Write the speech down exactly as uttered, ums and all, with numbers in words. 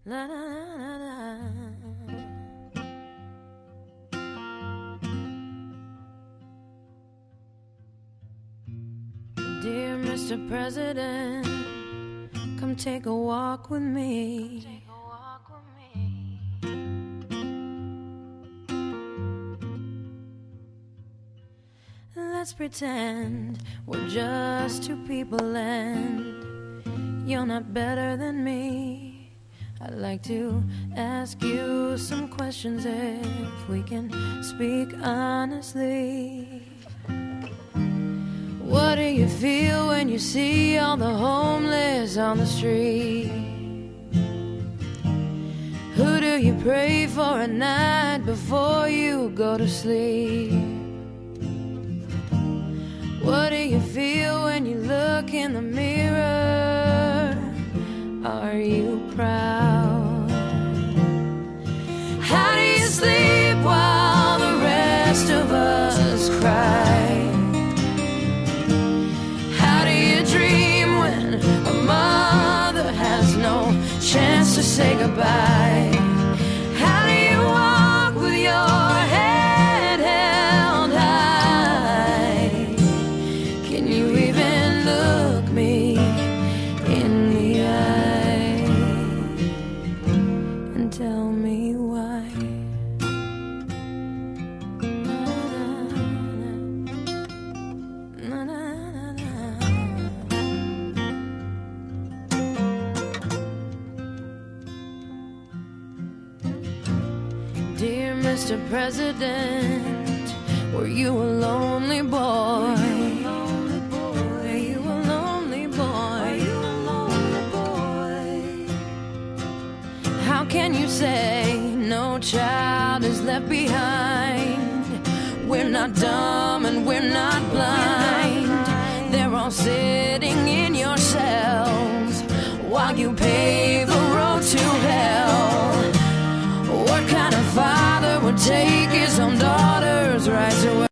La, la, la, la. Dear Mister President, come take a walk with me. Take a walk with me. Let's pretend we're just two people and you're not better than me. I'd like to ask you some questions if we can speak honestly. What do you feel when you see all the homeless on the street? Who do you pray for at night before you go to sleep? What do you feel when you look in the mirror? Are you proud? How do you sleep while the rest of us cry? How do you dream when a mother has no chance to say goodbye? How do you walk with your head held high? Can you even look me in the eye and tell me why? Na, na, na, na, na. Dear Mister President, were you a lonely boy? Were you a lonely boy? How can you say no child is left behind? We're not dumb and we're not blind. They're all sitting in your cells while you pave a road to hell. What kind of father would take his own daughter's rights away?